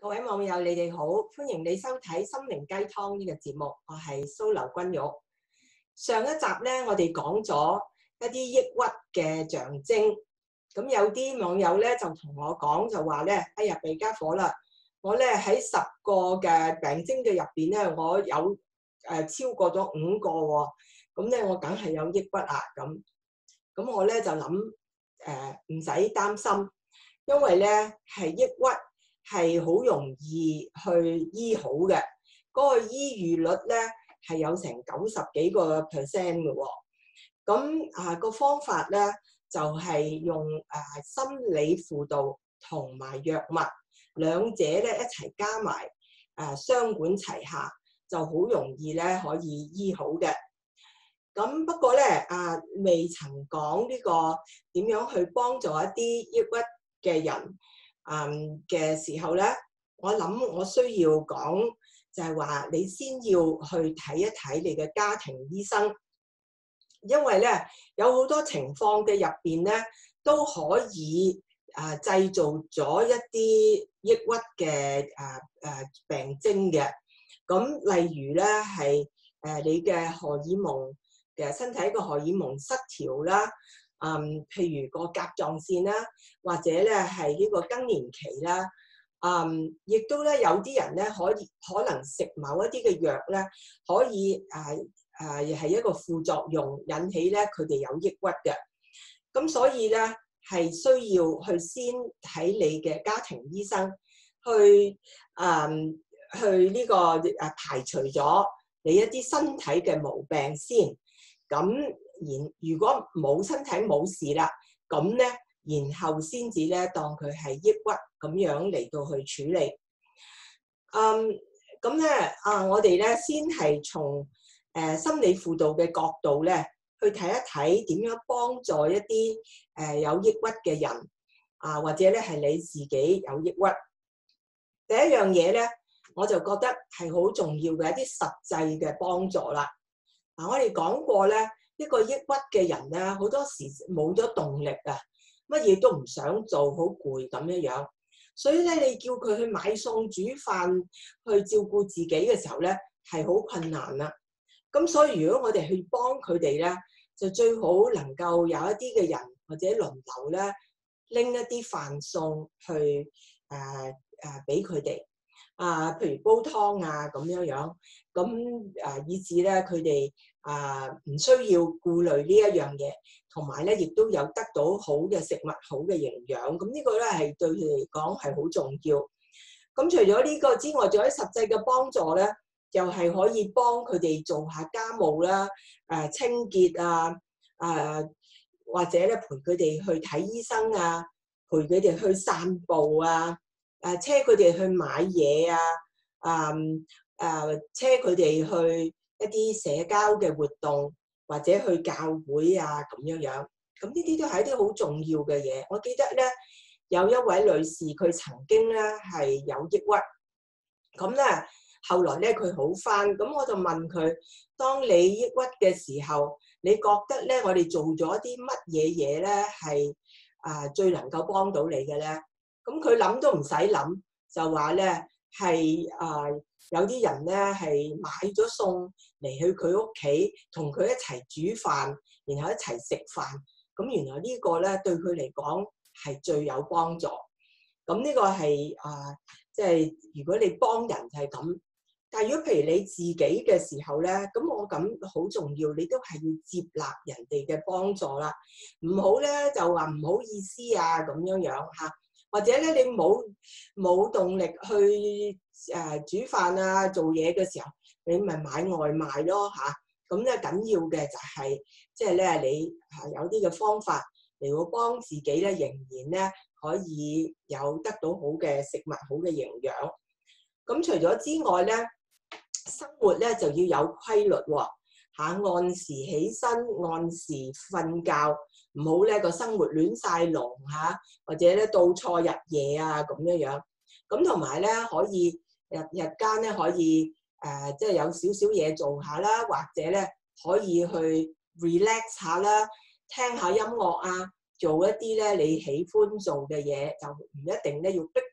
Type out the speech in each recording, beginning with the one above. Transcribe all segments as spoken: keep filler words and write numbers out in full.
各位網友，你哋好，歡迎你收睇心靈雞湯呢個節目，我係蘇劉君玉。上一集咧，我哋講咗一啲抑鬱嘅象徵，咁有啲網友咧就同我講，就話咧，哎呀，弊家伙啦，我咧喺十個嘅病徵嘅入邊咧，我有誒、呃、超過咗五個喎、哦，咁咧我梗係有抑鬱啊，咁，咁我咧就諗誒唔使擔心，因為咧係抑鬱。係好容易去醫好嘅，嗰、那個醫愈率咧係有成九十幾個 percent 嘅喎。咁啊、那個方法咧就係、是、用誒、啊、心理輔導同埋藥物兩者咧一齊加埋誒雙管齊下，就好容易咧可以醫好嘅。咁不過咧啊，未曾講呢個點樣去幫助一啲抑鬱嘅人。嗯嘅時候咧，我諗我需要講就係話，你先要去睇一睇你嘅家庭醫生，因為咧有好多情況嘅入邊咧都可以啊製造咗一啲抑鬱嘅啊啊病徵嘅。咁例如咧係誒你嘅荷爾蒙嘅身體嘅荷爾蒙失調啦。嗯，譬如個甲狀腺啦，或者咧係呢個更年期啦，嗯，亦都咧有啲人咧可以可能食某一啲嘅藥咧，可以誒誒係一個副作用，引起咧佢哋有抑鬱嘅。咁所以咧係需要去先睇你嘅家庭醫生，去誒去呢個誒排除咗你一啲身體嘅毛病先，咁。然如果冇身體冇事啦，咁咧，然後先至咧當佢係抑鬱咁樣嚟到去處理。嗯，咁咧啊，我哋咧先係從誒、呃、心理輔導嘅角度咧去睇一睇點樣幫助一啲誒、呃、有抑鬱嘅人啊，或者咧係你自己有抑鬱。第一樣嘢咧，我就覺得係好重要嘅一啲實際嘅幫助啦。嗱、啊，我哋講過咧。一個抑鬱嘅人咧，好多時冇咗動力啊，乜嘢都唔想做，好攰咁樣樣。所以咧，你叫佢去買餸煮飯，去照顧自己嘅時候咧，係好困難啦。咁所以如果我哋去幫佢哋咧，就最好能夠有一啲嘅人或者輪流咧，拎一啲飯餸去誒誒俾佢哋啊，譬如煲湯啊咁樣樣。咁誒以至咧佢哋啊唔需要顧慮呢一樣嘢，同埋咧亦都有得到好嘅食物、好嘅營養。咁呢個咧係對佢嚟講係好重要。咁除咗呢個之外，仲有啲實際嘅幫助咧，又係可以幫佢哋做下家務啦、誒清潔啊、誒或者咧陪佢哋去睇醫生啊，陪佢哋去散步啊、誒車佢哋去買嘢啊、嗯。誒、呃、車佢哋去一啲社交嘅活動，或者去教會啊咁樣樣，咁呢啲都係一啲好重要嘅嘢。我記得咧有一位女士，佢曾經咧係有抑鬱，咁咧後來咧佢好返，咁我就問佢：當你抑鬱嘅時候，你覺得咧我哋做咗啲乜嘢嘢咧係啊最能夠幫到你嘅咧？咁佢諗都唔使諗，就話咧係啊。有啲人咧係買咗餸嚟去佢屋企，同佢一齊煮飯，然後一齊食飯。咁原來呢個咧對佢嚟講係最有幫助。咁呢個係啊，即係如果你幫人就係咁。但係如果譬如你自己嘅時候咧，咁我咁好重要，你都係要接納人哋嘅幫助啦。唔好咧就話唔好意思啊咁樣樣嚇。或者咧，你冇冇動力去誒、呃、煮飯啊、做嘢嘅時候，你咪買外賣咯嚇。咁咧緊要嘅就係、是，即係咧你係有啲嘅方法嚟到幫自己咧，仍然咧可以有得到好嘅食物、好嘅營養。咁除咗之外咧，生活咧就要有規律喎、哦、嚇，按時起身，按時瞓覺。唔好咧個生活亂晒龍嚇，或者咧到錯日夜啊咁樣樣。咁同埋咧可以日日間咧可以誒、呃，即係有少少嘢做下啦，或者咧可以去 relax 下啦，聽下音樂啊，做一啲咧你喜歡做嘅嘢，就唔一定咧要逼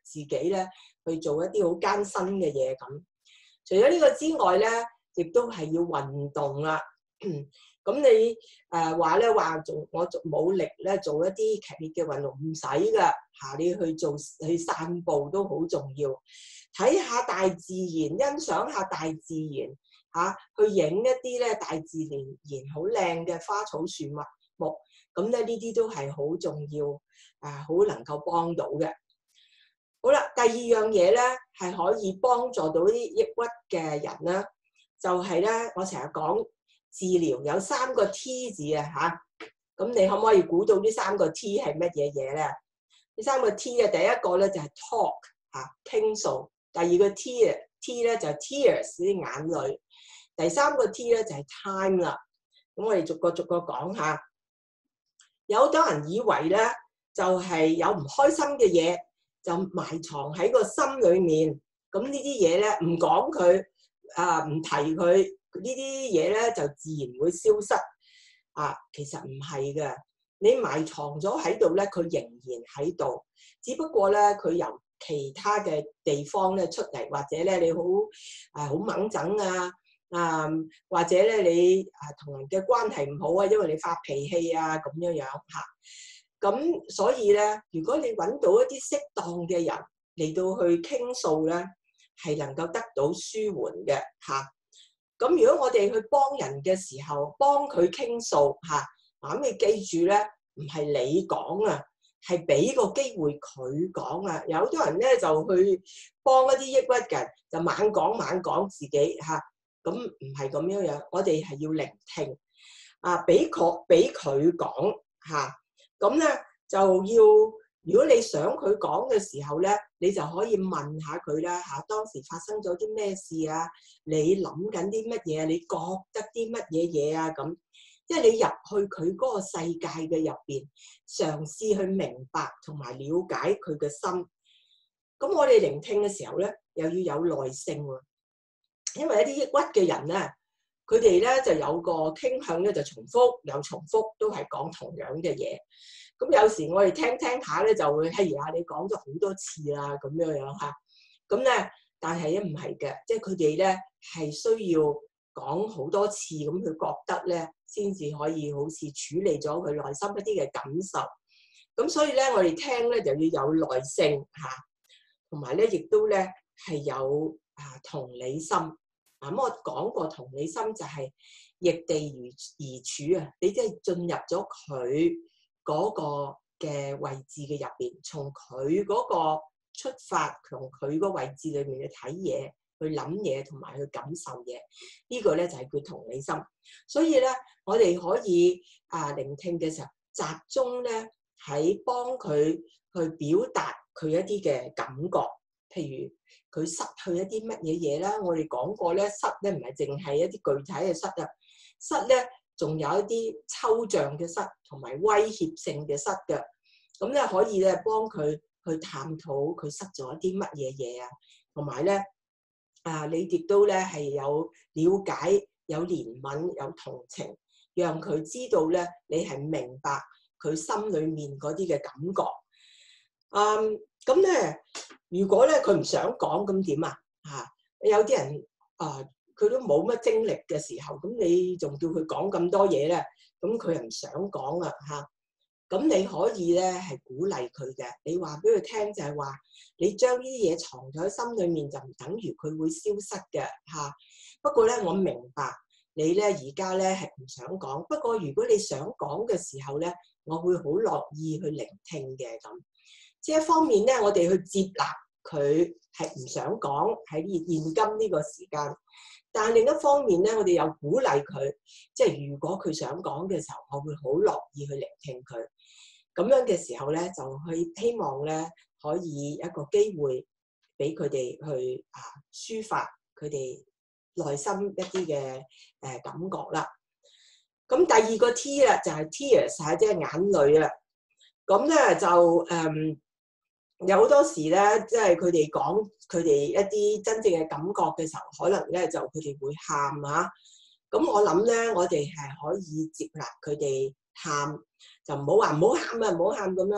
自己咧去做一啲好艱辛嘅嘢咁。除咗呢個之外咧，亦都係要運動啦。咁你誒話咧話做我做冇力咧，做一啲劇烈嘅運動唔使㗎嚇，你去做去散步都好重要。睇下大自然，欣賞下大自然嚇、啊，去影一啲咧大自然然好靚嘅花草樹木木，咁咧呢啲都係好重要，誒、啊、好能夠幫到嘅。好啦，第二樣嘢咧係可以幫助到啲抑鬱嘅人啦，就係、是、咧我成日講治療有三個 T 字啊嚇，咁你可唔可以估到呢三個 T 係乜嘢嘢咧？呢三個 T 嘅第一個咧就係 talk 嚇，傾訴。第二個 T 啊 T 咧就係 tears 啲眼淚，第三個 T 咧就係 time 啦。咁我哋逐個逐個講下。有好多人以為咧就係有唔開心嘅嘢就埋藏喺個心裏面，咁呢啲嘢咧唔講佢啊，唔提佢呢啲嘢咧就自然會消失啊。其實唔係嘅，你埋藏咗喺度咧，佢仍然喺度，只不過咧佢由其他嘅地方咧出嚟，或者咧你好啊好掹憎啊啊，或者咧你啊同人嘅關係唔好啊，因為你發脾氣啊咁樣樣嚇。咁所以咧，如果你揾到一啲適當嘅人嚟到去傾訴咧，係能夠得到舒緩嘅嚇。咁如果我哋去幫人嘅時候，幫佢傾訴嚇，咁你記住咧，唔係你講啊。係俾個機會佢講啊！有好多人咧就去幫一啲抑鬱嘅人，就猛講猛講自己嚇，咁唔係咁樣樣。我哋係要聆聽啊，俾佢俾佢講嚇，咁咧就要。如果你想佢講嘅時候咧，你就可以問下佢啦嚇，當時發生咗啲咩事啊？你諗緊啲乜嘢？你覺得啲乜嘢嘢啊？咁。即係你入去佢嗰個世界嘅入邊，嘗試去明白同埋了解佢嘅心。咁我哋聆聽嘅時候咧，又要有耐性喎。因為一啲抑鬱嘅人咧，佢哋咧就有個傾向咧，就重複又重複，都係講同樣嘅嘢。咁有時我哋聽聽下咧，就會係呀，你講咗好多次啦，咁樣樣嚇。咁咧，但係咧唔係嘅，即係佢哋咧係需要講好多次，咁佢覺得咧，先至可以好似處理咗佢內心一啲嘅感受。咁所以咧，我哋聽咧就要有耐性嚇，同埋咧亦都咧係有啊同理心。啊咁我講過同理心就係易地而而處啊，你即係進入咗佢嗰個嘅位置嘅入邊，從佢嗰個出發，從佢個位置裏面去睇嘢，去諗嘢同埋去感受嘢，呢個咧就係叫同理心。所以咧，我哋可以啊聆聽嘅時候，集中咧喺幫佢去表達佢一啲嘅感覺，譬如佢失去一啲乜嘢嘢啦。我哋講過咧，失咧唔係淨係一啲具體嘅失啊，失咧仲有一啲抽象嘅失同埋威脅性嘅失嘅。咁咧可以咧幫佢去探討佢失咗一啲乜嘢嘢啊，同埋咧。啊！你亦都咧係有了解、有憐憫、有同情，讓佢知道咧你係明白佢心裡面嗰啲嘅感覺。嗯，咁咧，如果咧佢唔想講，咁點啊？嚇，有啲人啊，佢都冇乜精力嘅時候，咁你仲叫佢講咁多嘢咧？咁佢又唔想講啊嚇。咁你可以咧係鼓勵佢嘅，你話俾佢聽就係話，你將呢啲嘢藏咗喺心裏面就唔等於佢會消失嘅嚇。不過咧，我明白你咧而家咧係唔想講，不過如果你想講嘅時候咧，我會好樂意去聆聽嘅咁。即係一方面咧，我哋去接納佢係唔想講喺現今呢個時間。但係另一方面咧，我哋又鼓勵佢，即係如果佢想講嘅時候，我會好樂意去聆聽佢。咁樣嘅時候咧，就去希望咧可以一個機會俾佢哋去啊抒發佢哋內心一啲嘅誒感覺啦。咁第二個 T 啦，就係 tears 係即係眼淚啦。咁咧就誒。嗯有好多時咧，即係佢哋講佢哋一啲真正嘅感覺嘅時候，可能咧就佢哋會喊嚇。咁我諗咧，我哋係可以接納佢哋喊，就唔好話唔好喊啊，唔好喊咁樣嚇。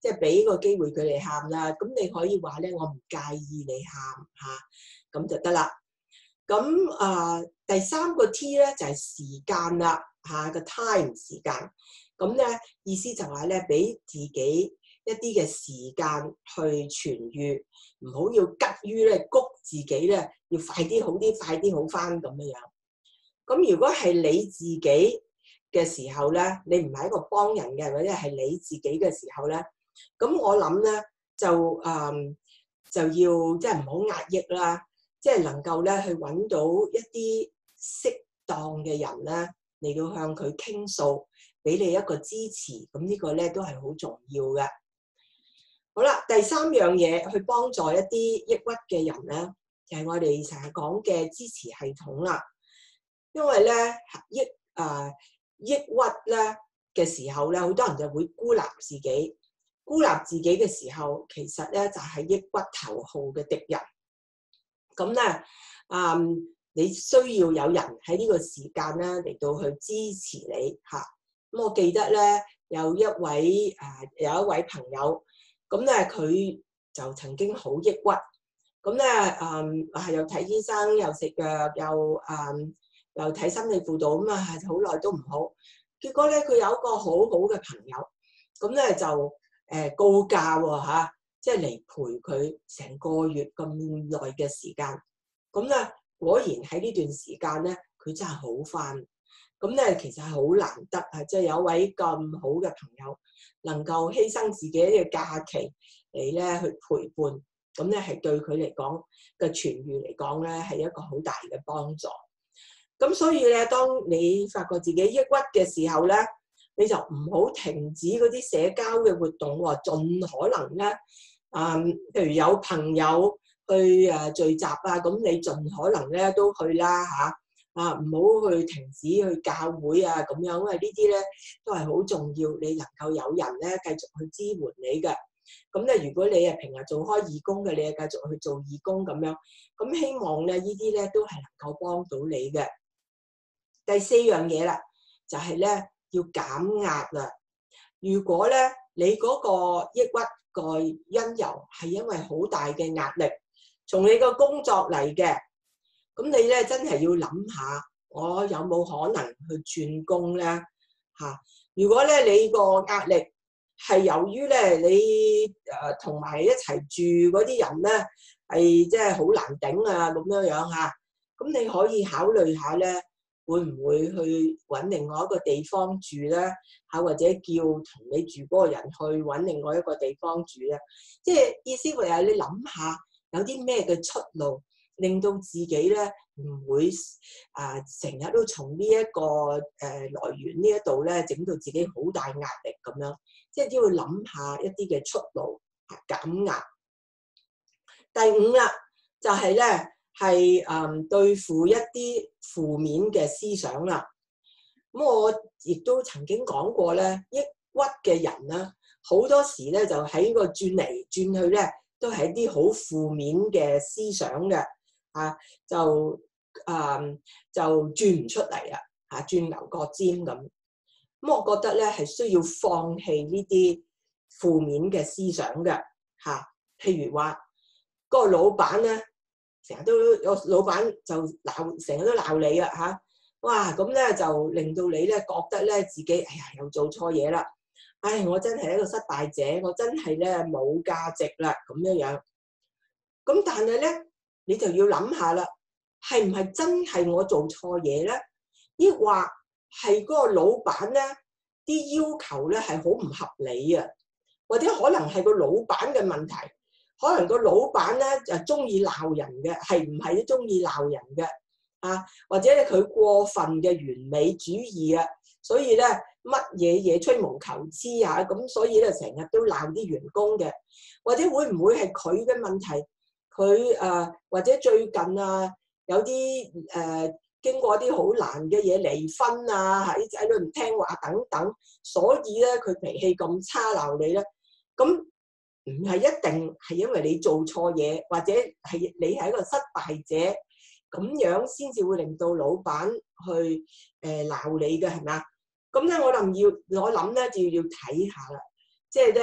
即係俾個機會佢哋喊啦。咁你可以話咧，我唔介意你喊嚇，咁就得啦。咁啊、呃，第三個 T 咧就係、是、時間啦嚇，個 time 時間。咁咧意思就係咧，俾自己一啲嘅時間去痊愈，唔好要急於咧谷自己咧，要快啲好啲，快啲好翻咁樣樣。咁如果係你自己嘅時候咧，你唔係一個幫人嘅，或者係你自己嘅時候咧，咁我諗咧就誒、嗯、就要即係唔好壓抑啦，即係能夠咧去揾到一啲適當嘅人咧嚟到向佢傾訴，俾你一個支持，咁呢個咧都係好重要嘅。好啦，第三樣嘢去幫助一啲抑鬱嘅人咧，就係、是、我哋成日講嘅支持系統啦。因為咧抑誒、呃、抑鬱咧嘅時候咧，好多人就會孤立自己，孤立自己嘅時候，其實咧就係、是、抑鬱頭號嘅敵人。咁咧，嗯，你需要有人喺呢個時間咧嚟到去支持你嚇。咁、啊、我記得咧有一位誒、呃、有一位朋友。咁咧佢就曾經好抑鬱，咁咧誒係又睇醫生，又食藥，又誒、嗯、又睇心理輔導，咁啊好耐都唔好。結果咧佢有一個好好嘅朋友，咁咧就誒、呃、告假喎嚇，即係嚟陪佢成個月咁耐嘅時間。咁咧果然喺呢段時間咧，佢真係好返。咁咧其實係好難得啊！即係有一位咁好嘅朋友，能夠犧牲自己嘅假期嚟咧去陪伴，咁咧係對佢嚟講嘅痊愈嚟講咧係一個好大嘅幫助。咁所以咧，當你發覺自己抑鬱嘅時候咧，你就唔好停止嗰啲社交嘅活動喎，盡可能咧，啊、嗯，譬如有朋友去誒聚集啊，咁你盡可能咧都去啦嚇。啊，唔好去停止去教會啊咁樣，因為呢啲咧都係好重要，你能夠有人咧繼續去支援你嘅。咁咧，如果你係平日做開義工嘅，你係繼續去做義工咁樣。咁希望咧呢啲咧都係能夠幫到你嘅。第四樣嘢啦，就係咧要減壓啦。如果咧你嗰個抑鬱個因由係因為好大嘅壓力，從你個工作嚟嘅。咁你咧真係要諗下，我有冇可能去轉工咧？嚇、啊！如果咧你個壓力係由於咧你誒同埋一齊住嗰啲人咧係即係好難頂啊咁樣樣嚇，咁、啊、你可以考慮下咧，會唔會去揾另外一個地方住咧？嚇、啊，或者叫同你住嗰個人去揾另外一個地方住咧？即係意思係你諗下有啲咩嘅出路？令到自己咧唔會啊成日都從呢一個誒來源呢一度咧整到自己好大壓力咁樣，即係都要諗下一啲嘅出路啊減壓。第五啦，就係咧係誒對付一啲負面嘅思想啦。咁我亦都曾經講過咧，抑鬱嘅人咧好多時咧就喺個轉嚟轉去咧都係一啲好負面嘅思想嘅。啊，就啊就轉唔出嚟啊！嚇，轉牛角尖咁。咁我覺得咧係需要放棄呢啲負面嘅思想嘅嚇、啊。譬如話，嗰、嗰個老闆咧，成日都有老闆就鬧，成日都鬧你啊嚇！哇，咁咧就令到你咧覺得咧自己，哎呀又做錯嘢啦！唉，我真係一個失敗者，我真係咧冇價值啦咁樣樣。咁但係咧，你就要諗下啦，係唔係真係我做錯嘢咧？抑或係嗰個老闆咧啲要求咧係好唔合理啊？或者可能係個老闆嘅問題，可能個老闆咧就中意鬧人嘅，係唔係都中意鬧人嘅啊？或者咧佢過分嘅完美主義啊，所以咧乜嘢嘢吹毛求疵啊，咁所以咧成日都鬧啲員工嘅，或者會唔會係佢嘅問題？佢誒、呃、或者最近啊有啲誒、呃、經過啲好難嘅嘢離婚啊，嚇啲仔女唔聽話等等，所以咧佢脾氣咁差鬧你咧，咁唔係一定係因為你做錯嘢，或者係你係一個失敗者，咁樣先至會令到老闆去誒鬧、呃、你嘅係咪啊？咁咧我諗要我諗咧就要睇下啦，即係咧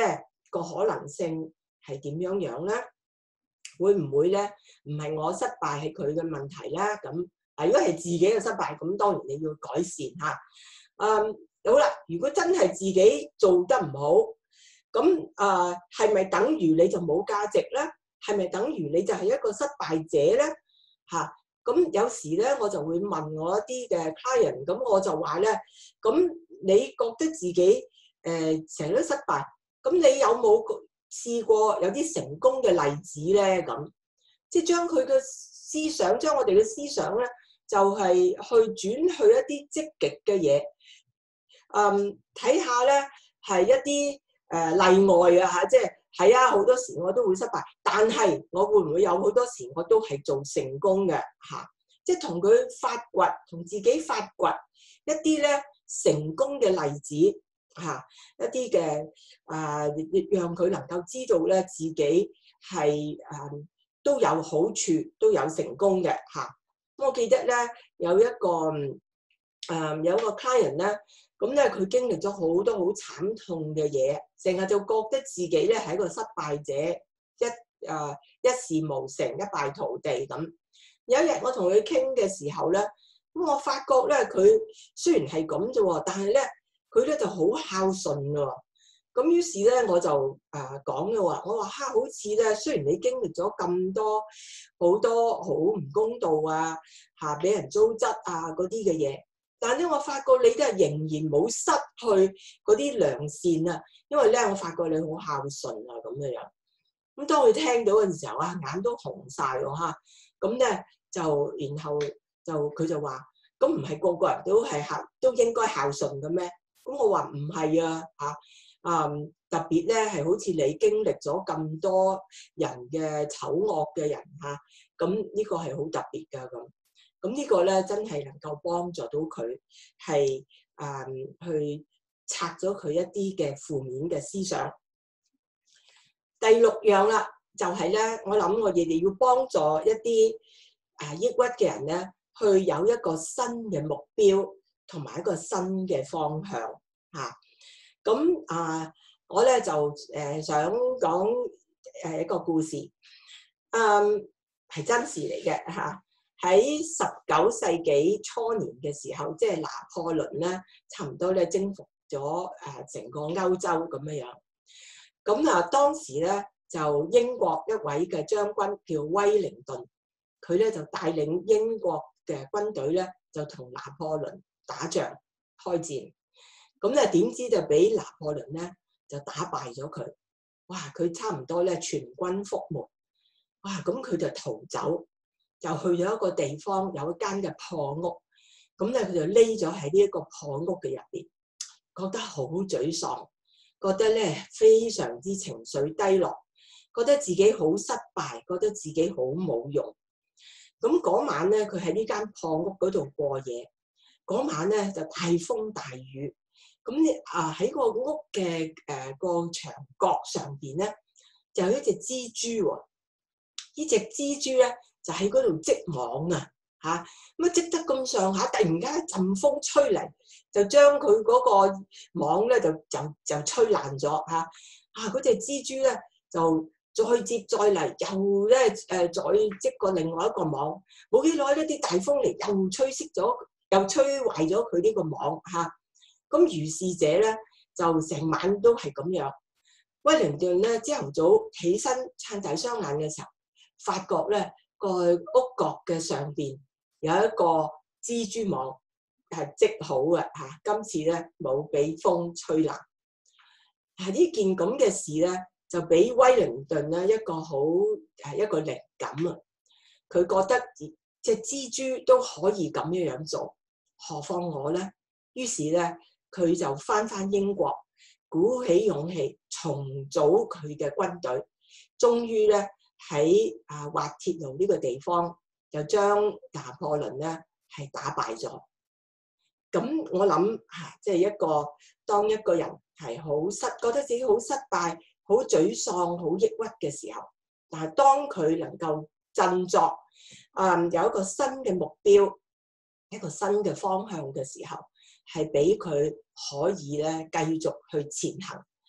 個可能性係點樣樣咧？會唔會咧？唔係我失敗係佢嘅問題咧？咁啊，如果係自己嘅失敗，咁當然你要改善嚇。嗯，好啦，如果真係自己做得唔好，咁啊係咪等於你就冇價值咧？係咪等於你就係一個失敗者咧？嚇，咁有時咧我就會問我一啲嘅 client，咁我就話咧，咁你覺得自己誒成日都失敗，咁你有冇試過有啲成功嘅例子咧？咁即係將佢嘅思想，將我哋嘅思想咧，就係去轉去一啲積極嘅嘢。嗯，睇下咧係一啲誒例外啊嚇，即係係啊，好多時我都會失敗，但係我會唔會有好多時我都係做成功嘅嚇？即係同佢發掘，同自己發掘一啲咧成功嘅例子嚇，一啲嘅啊，讓佢能夠知道咧自己係誒都有好處，都有成功嘅嚇。我記得咧有一個誒、嗯、有一個 client 咧。咁咧，佢經歷咗好多好慘痛嘅嘢，成日就覺得自己咧係一個失敗者，一啊一事無成，一敗塗地咁。有一日我同佢傾嘅時候咧，咁我發覺咧佢雖然係咁啫喎，但係咧佢咧就好孝順㗎。咁於是咧我就啊講嘅話，我話嚇好似咧，雖然你經歷咗咁多好多好唔公道啊嚇，俾人糟質啊嗰啲嘅嘢。但係咧，我發覺你都係仍然冇失去嗰啲良善啊，因為咧，我發覺你好孝順啊，咁嘅樣。咁當佢聽到嘅時候啊，眼都紅晒喎嚇。咁咧就，然後就佢就話：咁唔係個個人都係孝，都應該孝順嘅咩？咁我話唔係啊嚇，啊特別咧係好似你經歷咗咁多人嘅醜惡嘅人嚇，咁呢個係好特別㗎咁。咁呢個咧真係能夠幫助到佢係誒去拆咗佢一啲嘅負面嘅思想。第六樣啦，就係咧，我諗我哋哋要幫助一啲誒抑鬱嘅人咧，去有一個新嘅目標同埋一個新嘅方向嚇。咁啊，我咧就誒想講誒一個故事，嗯係真事嚟嘅嚇。喺十九世紀初年嘅時候，即係拿破崙咧，差唔多咧征服咗誒成個歐洲咁樣樣。咁啊，當時咧就英國一位嘅將軍叫威靈頓，佢咧就帶領英國嘅軍隊咧，就同拿破崙打仗開戰。咁咧點知就俾拿破崙咧就打敗咗佢。哇！佢差唔多咧全軍覆沒。哇！咁佢就逃走。就去咗一個地方，有一間嘅破屋，咁咧佢就匿咗喺呢一個破屋嘅入邊，覺得好沮喪，覺得咧非常之情緒低落，覺得自己好失敗，覺得自己好冇用。咁嗰晚咧，佢喺呢間破屋嗰度過夜，嗰晚咧就大風大雨，咁啊喺個屋嘅誒個牆角上邊咧，就有一隻蜘蛛喎，呢隻蜘蛛咧。就喺嗰度織網啊，嚇咁啊織得咁上下，突然間一陣風吹嚟，就將佢嗰個網咧就就就吹爛咗嚇。啊嗰隻蜘蛛咧就再接再厲，又咧誒再織過另外一個網，冇幾耐呢啲大風嚟又吹熄咗，又吹壞咗佢呢個網嚇。咁如是者咧就成晚都係咁樣。威靈頓咧朝頭早起身撐大雙眼嘅時候，發覺咧。個屋角嘅上邊有一個蜘蛛網係織好嘅嚇，今次咧冇俾風吹爛。係呢件咁嘅事咧，就俾威靈頓咧一個好係一個靈感啊！佢覺得隻蜘蛛都可以咁樣樣做，何況我咧？於是咧，佢就翻返英國，鼓起勇氣重組佢嘅軍隊，終於咧。喺啊滑鐵盧呢個地方，就將拿破崙咧係打敗咗。咁我諗嚇，即係一個當一個人係好失，覺得自己好失敗、好沮喪、好抑鬱嘅時候，但係當佢能夠振作，啊有一個新嘅目標、一個新嘅方向嘅時候，係俾佢可以咧繼續去前行。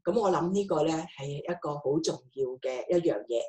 咁我諗呢個咧係一個好重要嘅一樣嘢。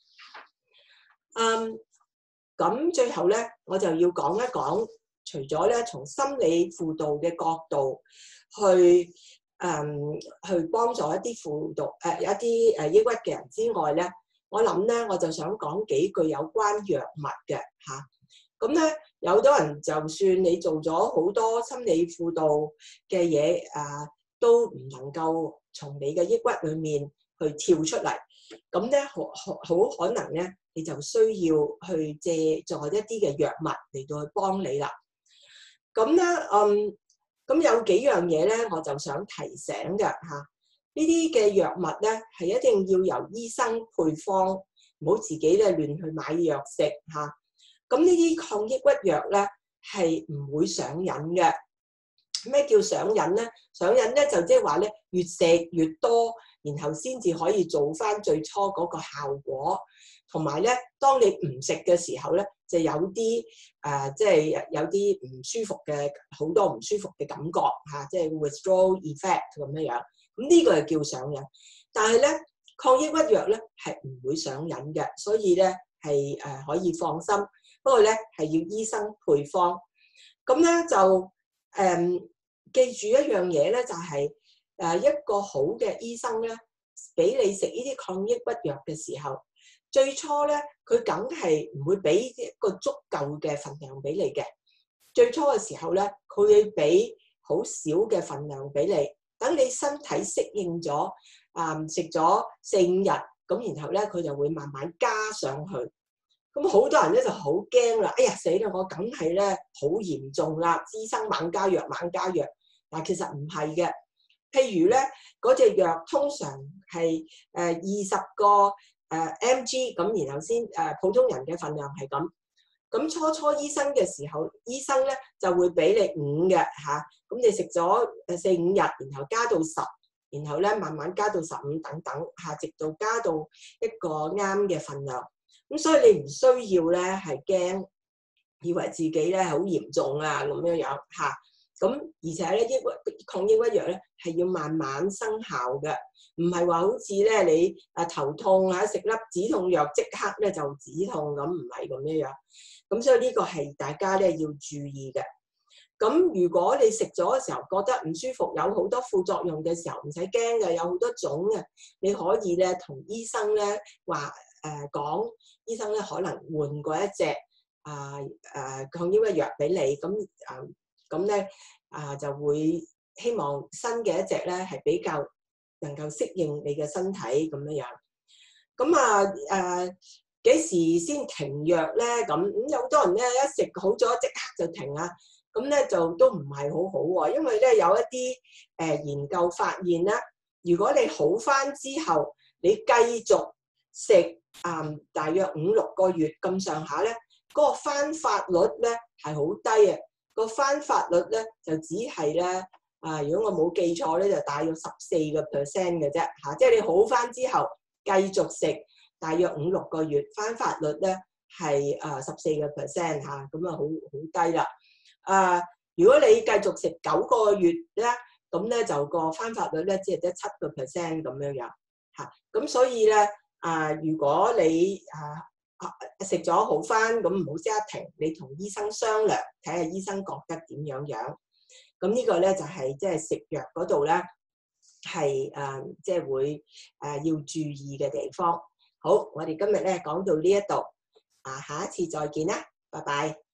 嗯，咁最後咧，我就要講一講，除咗咧從心理輔導嘅角度去誒去幫助一啲輔導誒一啲誒抑鬱嘅人之外咧，我諗咧我就想講幾句有關藥物嘅嚇。咁咧有好多人就算你做咗好多心理輔導嘅嘢啊，都唔能夠從你嘅抑鬱裡面去跳出嚟。咁咧好好好可能咧，你就需要去借助一啲嘅藥物嚟到去幫你啦。咁咧，嗯，咁有幾樣嘢咧，我就想提醒嘅嚇。呢啲嘅藥物咧係一定要由醫生配方，唔好自己咧亂去買藥食嚇。咁呢啲抗抑鬱藥咧係唔會上癮嘅。咩叫上癮咧？上癮咧就即係話咧，越食越多，然後先至可以做翻最初嗰個效果。同埋咧，當你唔食嘅時候咧，就有啲誒、呃，即係有啲唔舒服嘅，好多唔舒服嘅感覺嚇、啊，即係 withdrawal effect 咁樣樣。咁呢個係叫上癮。但係咧，抗抑鬱藥咧係唔會上癮嘅，所以咧係誒可以放心。不過咧係要醫生配方。咁咧就誒、嗯、記住一樣嘢咧，就係、是、誒一個好嘅醫生咧，俾你食呢啲抗抑鬱藥嘅時候。最初咧，佢梗係唔會俾一個足夠嘅份量俾你嘅。最初嘅時候咧，佢會俾好少嘅份量俾你，等你身體適應咗，啊食咗四五日，咁然後咧佢就會慢慢加上去。咁好多人咧就好驚啦，哎呀死啦！我梗係咧好嚴重啦，醫生猛加藥猛加藥，但係其實唔係嘅。譬如咧，嗰隻藥通常係誒二十個。誒 mg 咁，然後先誒普通人嘅份量係咁。咁初初醫生嘅時候，醫生咧就會俾你五嘅嚇。咁你食咗誒四五日，然後加到十，然後咧慢慢加到十五等等嚇，直到加到一個啱嘅份量。咁所以你唔需要咧係驚，以為自己咧好嚴重啊咁樣樣嚇。咁而且咧抑鬱抗抑鬱藥咧係要慢慢生效嘅，唔係話好似咧你啊頭痛啊食粒止痛藥即刻咧就止痛咁，唔係咁樣樣。咁所以呢個係大家咧要注意嘅。咁如果你食咗嘅時候覺得唔舒服，有好多副作用嘅時候，唔使驚嘅，有好多種嘅，你可以咧同醫生咧話誒講，醫生咧可能換過一隻啊誒抗抑鬱藥俾你，咁啊。咁咧啊，就會希望新嘅一隻咧係比較能夠適應你嘅身體咁樣樣。咁啊誒幾時先停藥咧？咁咁有好多人咧一食好咗即刻就停啊！咁咧就都唔係好好喎，因為咧有一啲誒、呃、研究發現咧，如果你好返之後，你繼續食啊、呃、大約五六個月咁上下咧，嗰、那個返發率咧係好低啊！個翻發率咧就只係咧啊，如果我冇記錯咧，就大約十四個 percent 嘅啫嚇，即係你好翻之後繼續食大約五六個月，翻發率咧係啊十四個 percent 嚇，咁啊好好低啦。啊，如果你繼續食九個月咧，咁咧就個翻發率咧只係得七個 percent 咁樣樣嚇，咁所以咧啊，如果你啊〜食咗好翻，咁唔好即刻停，你同醫生商量，睇下醫生覺得點樣樣。咁呢個咧就係即係食藥嗰度咧係誒即係會誒、呃、要注意嘅地方。好，我哋今日咧講到呢一度，啊下一次再見啦，拜拜。